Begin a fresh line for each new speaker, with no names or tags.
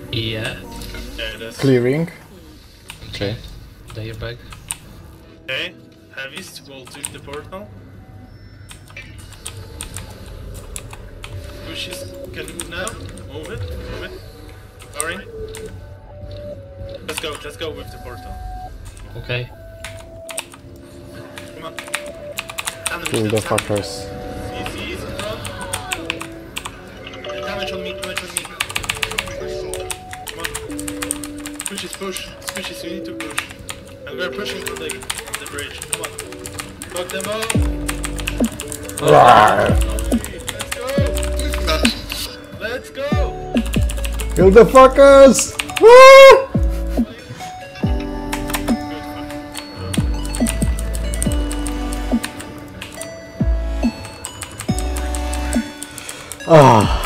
Yeah.
Yeah, it is.
Clearing.
Okay. Layer bag.
Okay. Heavies will do the portal. Pushes. Can now move it. Move it. Sorry. Let's go. Let's go with the portal.
Okay.
Come on.
Kill the fuckers.
Easy, easy, run. Damage on me, damage on me. Come on. Pushes, push. Pushes, you need to push. And we're pushing to the bridge. Come on. Fuck them up. Let's go! Let's go!
Kill the fuckers! Woo! Ah.